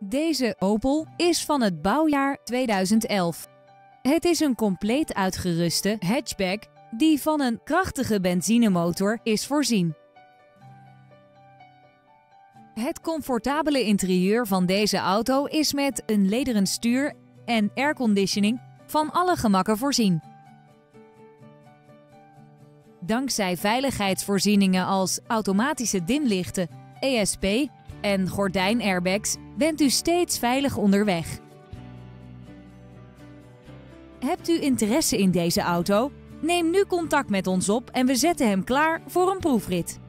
Deze Opel is van het bouwjaar 2011. Het is een compleet uitgeruste hatchback die van een krachtige benzinemotor is voorzien. Het comfortabele interieur van deze auto is met een lederen stuur en airconditioning van alle gemakken voorzien. Dankzij veiligheidsvoorzieningen als automatische dimlichten, ESP en gordijnairbags bent u steeds veilig onderweg. Hebt u interesse in deze auto? Neem nu contact met ons op en we zetten hem klaar voor een proefrit.